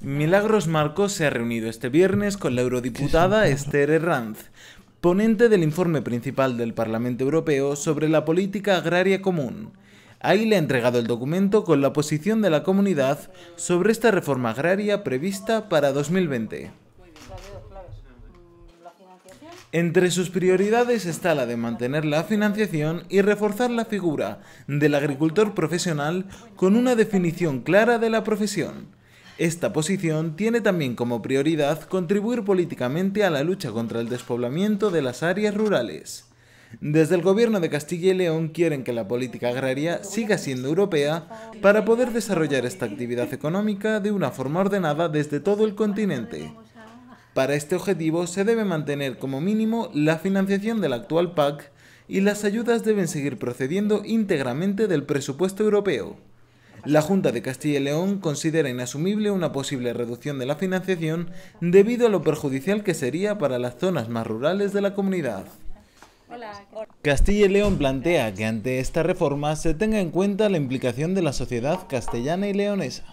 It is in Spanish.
Milagros Marcos se ha reunido este viernes con la eurodiputada Esther Herranz, ponente del informe principal del Parlamento Europeo sobre la política agraria común. Ahí le ha entregado el documento con la posición de la comunidad sobre esta reforma agraria prevista para 2020. Entre sus prioridades está la de mantener la financiación y reforzar la figura del agricultor profesional con una definición clara de la profesión. Esta posición tiene también como prioridad contribuir políticamente a la lucha contra el despoblamiento de las áreas rurales. Desde el Gobierno de Castilla y León quieren que la política agraria siga siendo europea para poder desarrollar esta actividad económica de una forma ordenada desde todo el continente. Para este objetivo se debe mantener como mínimo la financiación de la actual PAC y las ayudas deben seguir procediendo íntegramente del presupuesto europeo. La Junta de Castilla y León considera inasumible una posible reducción de la financiación debido a lo perjudicial que sería para las zonas más rurales de la comunidad. Castilla y León plantea que ante esta reforma se tenga en cuenta la implicación de la sociedad castellana y leonesa.